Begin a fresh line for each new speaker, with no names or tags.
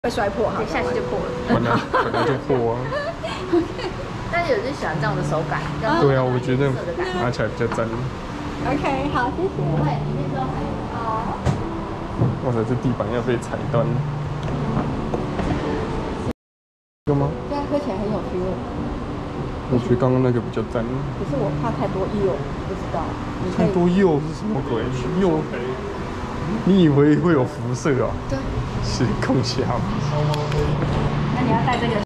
会摔破哈，
下去就破了。
本来就破啊。
但是有人喜欢这样的手感。
对啊，我觉得拿起来比较真。
OK， 好，谢谢。
对，里面都还有。
好。
哇塞，这地板要被踩断。有吗？
对啊，喝起来很有 feel。
我觉得刚刚那个比较赞。
可是我怕太多柚，不知道。
太多柚是什么鬼？柚？你以为会有辐射啊？
对。
是空气好。
那你要带这个。